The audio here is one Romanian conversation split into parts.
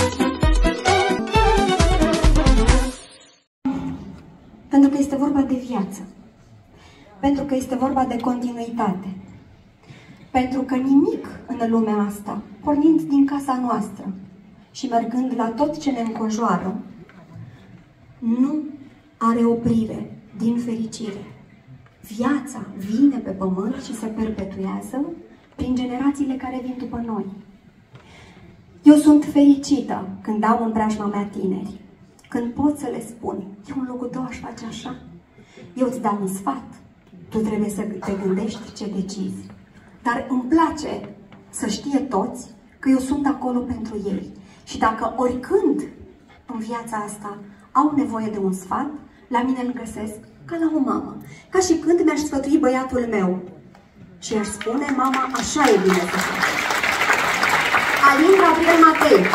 Pentru că este vorba de viață. Pentru că este vorba de continuitate. Pentru că nimic în lumea asta, pornind din casa noastră și mergând la tot ce ne înconjoară, nu are oprire, din fericire. Viața vine pe pământ și se perpetuează prin generațiile care vin după noi. Eu sunt fericită când am în preajma mea tineri, când pot să le spun, eu în locul tău aș face așa. Eu îți dau un sfat, tu trebuie să te gândești ce decizi. Dar îmi place să știe toți că eu sunt acolo pentru ei. Și dacă oricând în viața asta au nevoie de un sfat, la mine îl găsesc ca la o mamă. Ca și când mi-aș sfătui băiatul meu și aș spune, mama, așa e bine să faci. Alin Gabriel Matei.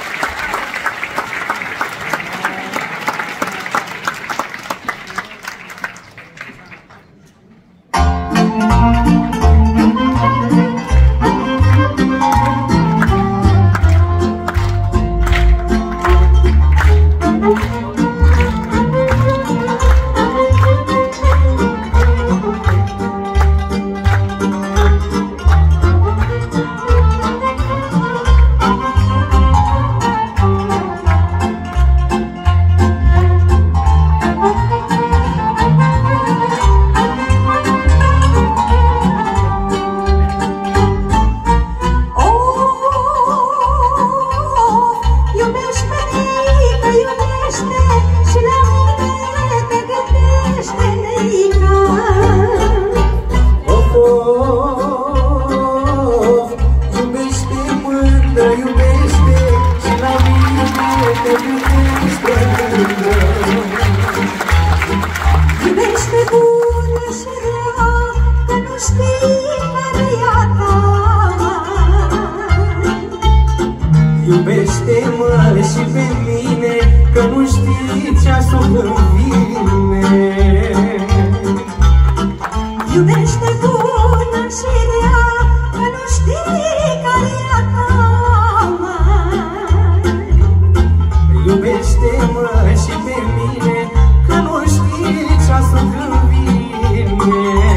Iubește-mă și pe mine, că nu știi ce-a să-mi vine. Iubește bună și rea, că nu știi care-i a ta. Iubește-mă și pe mine, că nu știi ce-a să-mi vine.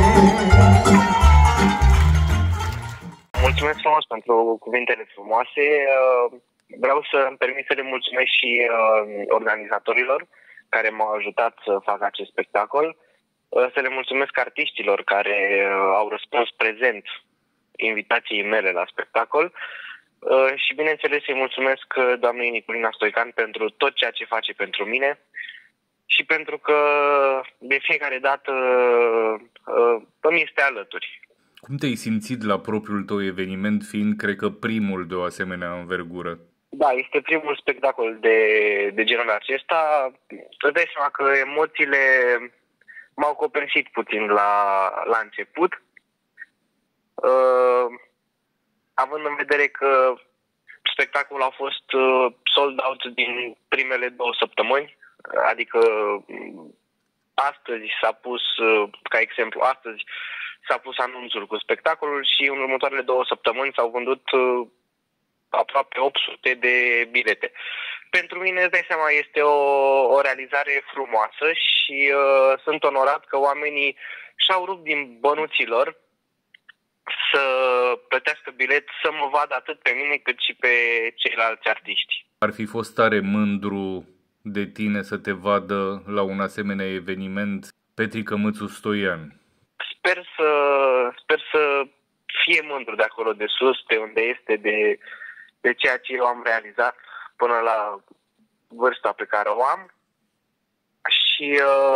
Mulțumesc frumos pentru cuvintele frumoase. Vreau să îmi permit să le mulțumesc și organizatorilor care m-au ajutat să fac acest spectacol. Să le mulțumesc artiștilor care au răspuns prezent invitației mele la spectacol. Și bineînțeles să-i mulțumesc doamnei Niculina Stoican pentru tot ceea ce face pentru mine și pentru că de fiecare dată îmi este alături. Cum te-ai simțit la propriul tău eveniment, fiind, cred că, primul de o asemenea învergură? Da, este primul spectacol de genul acesta. Îți dai seama că emoțiile m-au copleșit puțin la început. Având în vedere că spectacolul a fost sold out din primele 2 săptămâni, adică astăzi s-a pus, ca exemplu, astăzi s-a pus anunțul cu spectacolul și în următoarele 2 săptămâni s-au vândut aproape 800 de bilete. Pentru mine, îți dai seama, este o realizare frumoasă și sunt onorat că oamenii și-au rupt din bănuților să plătească bilet, să mă vadă atât pe mine cât și pe ceilalți artiști. Ar fi fost tare mândru de tine să te vadă la un asemenea eveniment Petrică Mățu Stoian. Sper să fie mândru de acolo de sus, de unde este, de ceea ce eu am realizat până la vârsta pe care o am. Și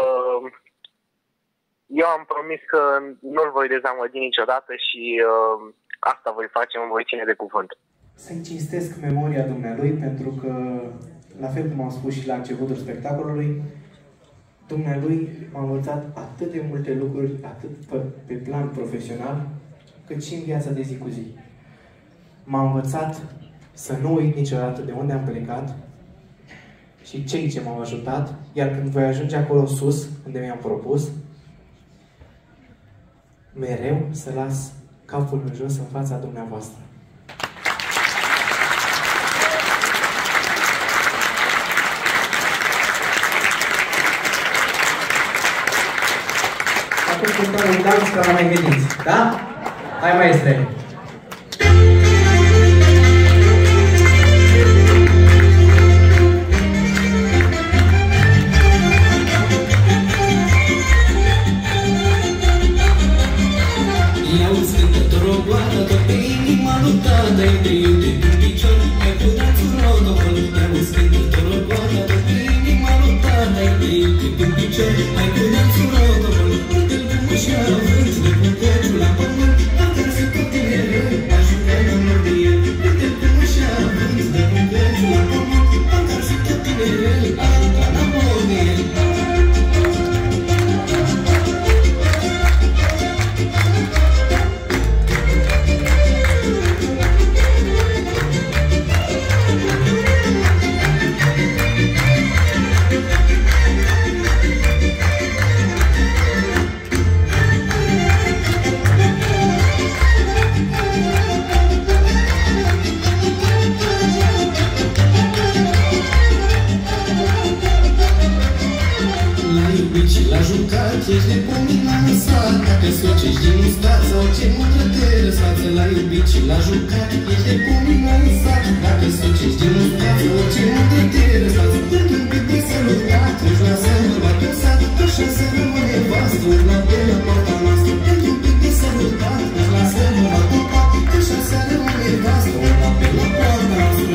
eu am promis că nu-l voi dezamăgi niciodată și asta voi face, mă voi ține de cuvânt. Să-i cinstesc memoria dumnealui, pentru că, la fel cum am spus și la începutul spectacolului, dumnealui m-a învățat atât de multe lucruri, atât pe plan profesional, cât și în viața de zi cu zi. M-a învățat să nu uit niciodată de unde am plecat și cei ce m-au ajutat, iar când voi ajunge acolo sus, unde mi-am propus, mereu să las capul în jos în fața dumneavoastră. cântăm un dans ca la mai gândiți, da? Hai, maestre! Ia-uzi cântător o goadă, tot pe inima lui tata, iute, iute, din picior, ai pudat un rodocol. Ia-uzi cântător o goadă, tot pe inima lui tata, iute, iute, din picior, ai pudat un rodocol. Uite-l cum își ia vânt, de puterul la pământ, dacă ar fi tot tinerul, ajută-i în loc de el. Uite-l cum își ia vânt, de puterul la pământ, dacă ar fi tot tinerul, ajută-i în loc de el. L-a jucat, ești nebunina în sat. Dacă socești din uscat sau ce mândră te răsfață. L-a iubit și l-a jucat, ești nebunina în sat. Dacă socești din uscat sau ce mândră te răsfață. Dă-mi un pic de salutat, își lasă bărbatul sat. Așa să rămâne vastă, la de la poarta noastră. Dă-mi un pic de salutat, își lasă bărbatul pat. Așa să rămâne vastă, la de la poarta noastră.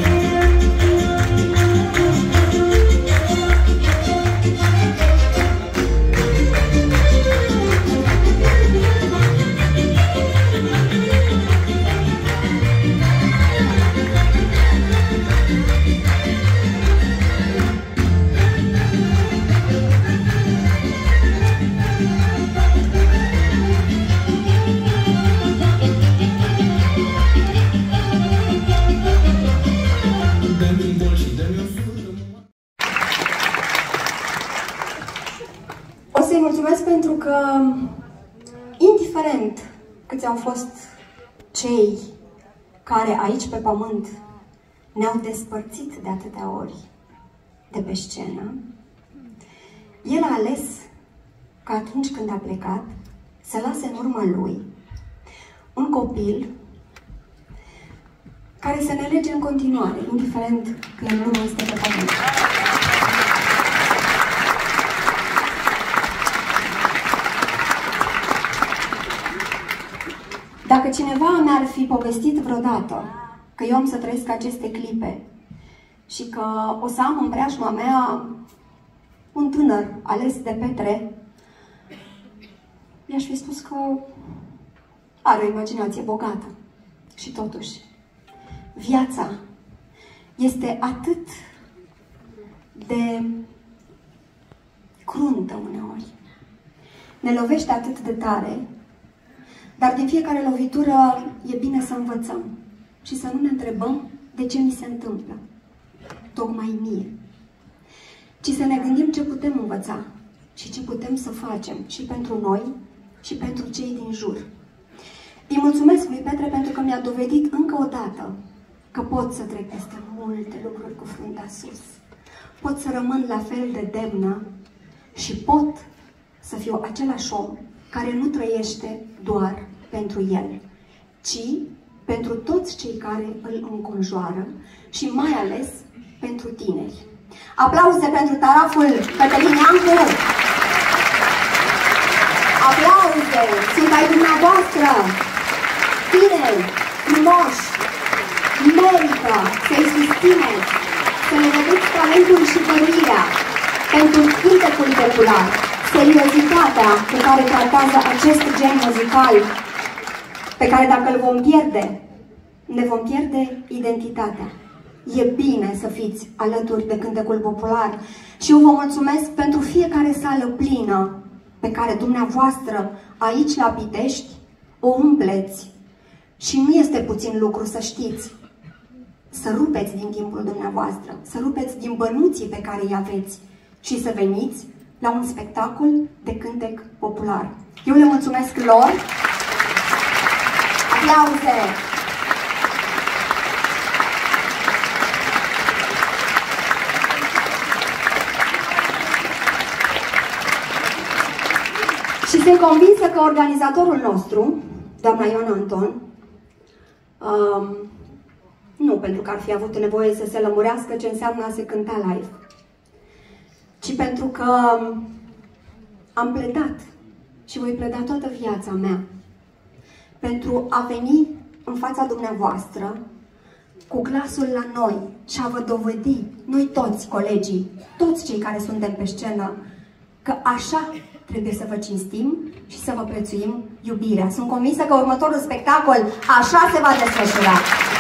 O să-i mulțumesc pentru că, indiferent câți au fost cei care aici pe pământ ne-au despărțit de atâtea ori de pe scenă, el a ales că atunci când a plecat să lase în urma lui un copil care să ne lege în continuare, indiferent că el nu este pe pământ. Dacă cineva mi-ar fi povestit vreodată că eu am să trăiesc aceste clipe și că o să am în preajma mea un tânăr ales de Petre, mi-aș fi spus că are o imaginație bogată. Și totuși, viața este atât de cruntă uneori, ne lovește atât de tare, dar din fiecare lovitură e bine să învățăm și să nu ne întrebăm de ce mi se întâmplă, tocmai mie, ci să ne gândim ce putem învăța și ce putem să facem și pentru noi și pentru cei din jur. Îi mulțumesc lui Petre pentru că mi-a dovedit încă o dată că pot să trec peste multe lucruri cu fruntea sus, pot să rămân la fel de demnă și pot să fiu același om care nu trăiește doar pentru el, ci pentru toți cei care îl înconjoară și mai ales pentru tineri. Aplauze pentru taraful Cătălin Iancu! Aplauze! Sunt ai dumneavoastră! Tineri, frumoși, merită să-i susțineți, să le vedeți talentul și dăruirea pentru cântecul popular, seriozitatea cu care tratează acest gen muzical, pe care dacă îl vom pierde, ne vom pierde identitatea. E bine să fiți alături de cântecul popular și eu vă mulțumesc pentru fiecare sală plină pe care dumneavoastră aici la Pitești o umpleți. Și nu este puțin lucru să știți, să rupeți din timpul dumneavoastră, să rupeți din bănuții pe care îi aveți și să veniți la un spectacol de cântec popular. Eu le mulțumesc lor. Aplauze! Și Și sunt convinsă că organizatorul nostru, doamna Ioana Anton, nu pentru că ar fi avut nevoie să se lămurească ce înseamnă a se cânta live, ci pentru că am pledat și voi pleda toată viața mea pentru a veni în fața dumneavoastră cu glasul la noi și a vă dovedi, noi toți colegii, toți cei care suntem pe scenă, că așa trebuie să vă cinstim și să vă prețuim iubirea. Sunt convinsă că următorul spectacol așa se va desfășura.